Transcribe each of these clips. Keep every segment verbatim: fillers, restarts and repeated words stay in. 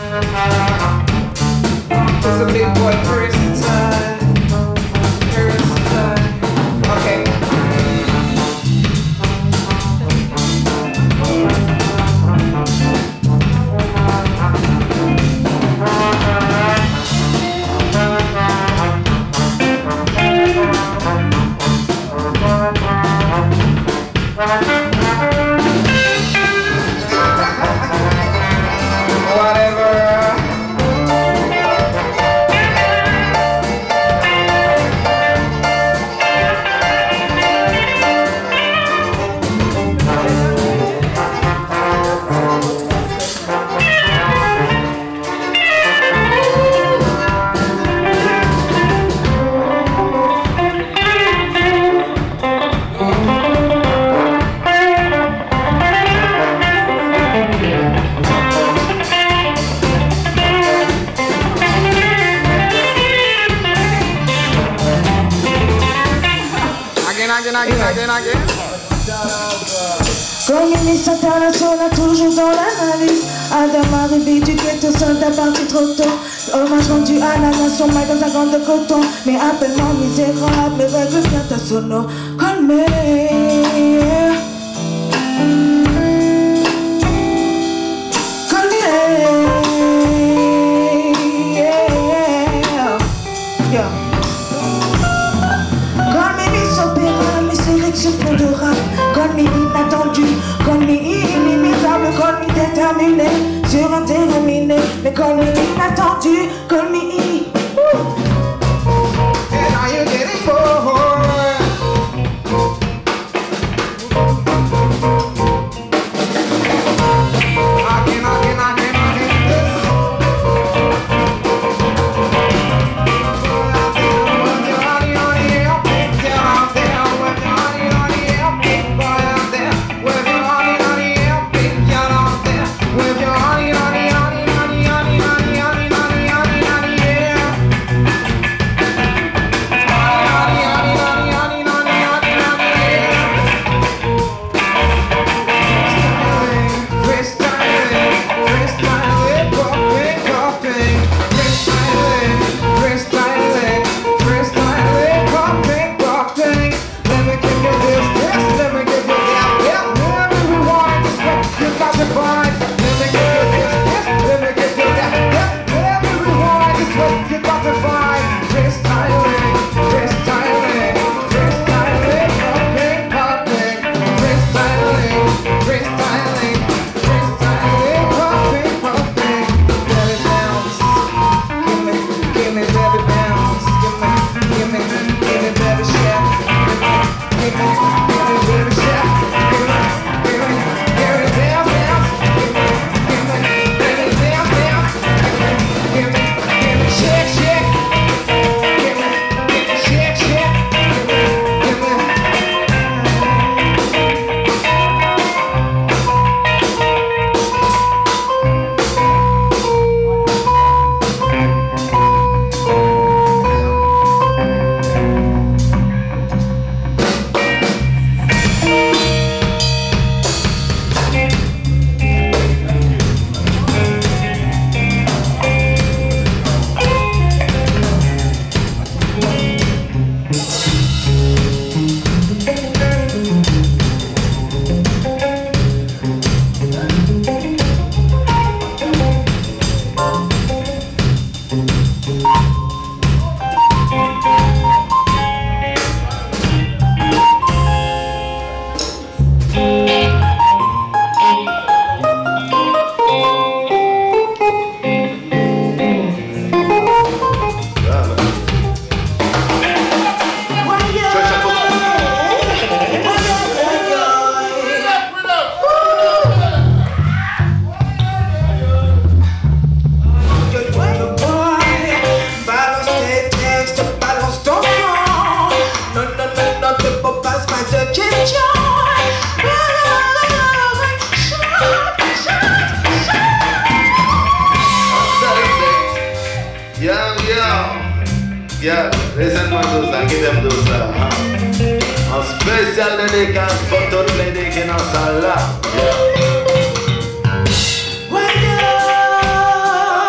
It's a big boy person time. Person time. Okay. Comme ministre international, toujours dans l'analyse. Adam arrivé, tu quittes tout seul, t'as parti trop tôt. Hommage rendu à la nation, maille dans un gant de coton. Mais appelle-moi misérable, mais règle bien ta sono. Calme. Déterminé sur un déterminé, mais call me inattendu, call me in. And are you getting bored? I can, I can, I can, I can this. With your honey on the air, get out there. With your honey on the air, go out there. With your honey on the air, get out there. With your honey, honey, honey, honey, honey, honey, honey, honey, honey, honey, yeah. Honey, honey, honey, honey, honey, honey, honey, yeah. Freestyling, freestyling, freestyling, coughing, coughing. Freestyling, freestyling, freestyling, coughing, coughing. Let me give you this, this, let me give you that, that. Let me rewind this way, you got to find. Let me give you this, this, let me give you that, that. Let me rewind this way, you got to find. Freestyling, freestyling, freestyling, coughing, coughing. Freestyling, freestyling, freestyling, coughing, coughing. Let it bounce. Give me, give me, baby, bounce. Give me, give me, give me, baby, chef. Give me, give me, give me, baby, chef. Give me, give me, give me, bounce, bounce. Give me, give me, baby, bounce, bounce. Give me, give me, shake, shake. Give me, give me, shake, shake. Give me, give me. Yeah, listen-moi tout ça, qui t'aime tout ça. En spécial dédicace pour toutes les dédicaces qui sont dans la salle là.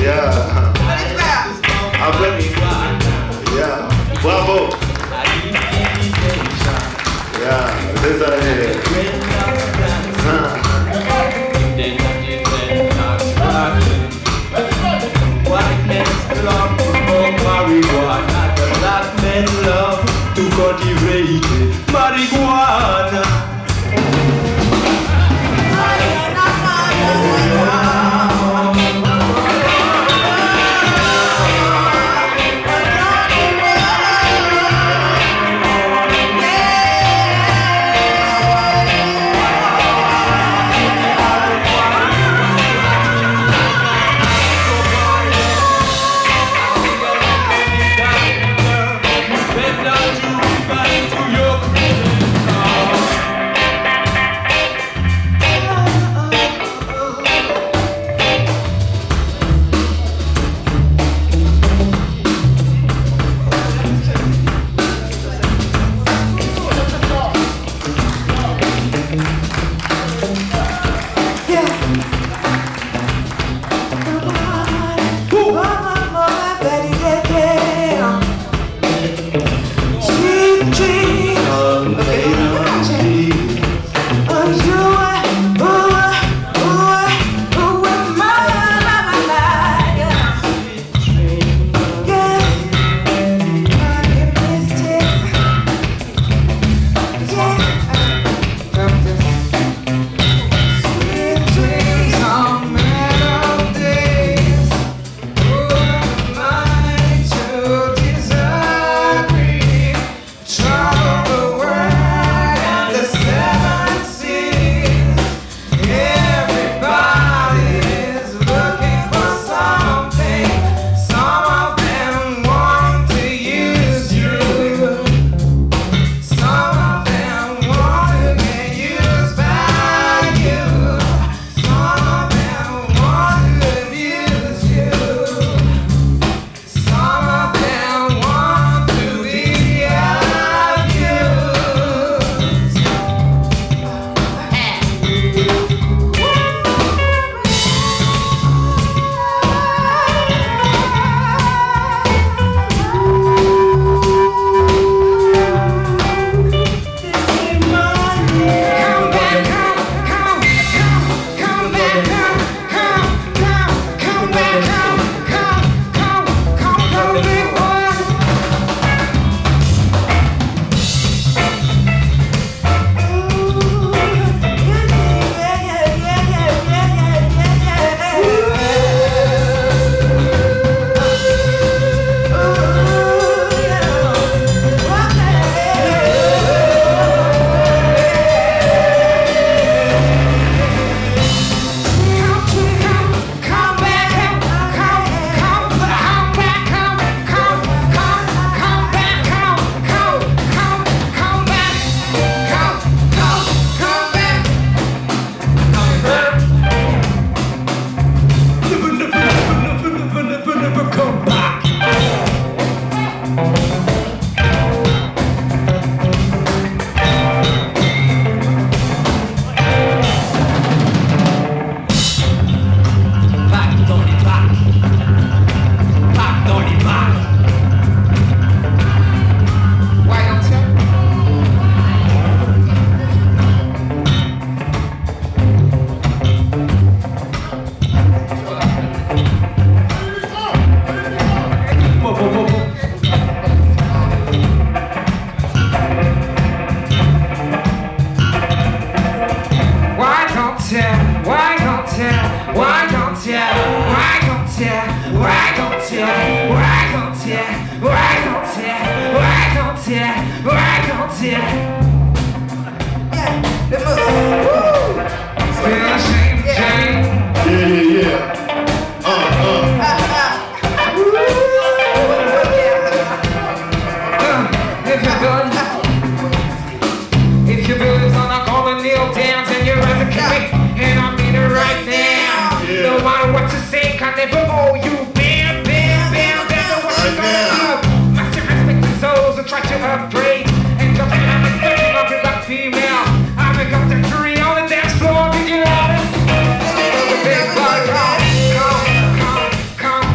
Yeah. Après, yeah. Bravo. Yeah, désolé. White men love to smoke marijuana, the black men love to cultivate marijuana. Come, come, come,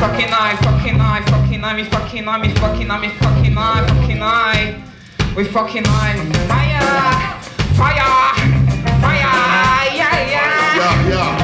fucking eye, fucking eye, fucking eye, me fucking eye, me fucking eye, me fucking eye, fucking eye. We fucking eye. Fire, fire, fire, yeah, yeah. Yeah, yeah.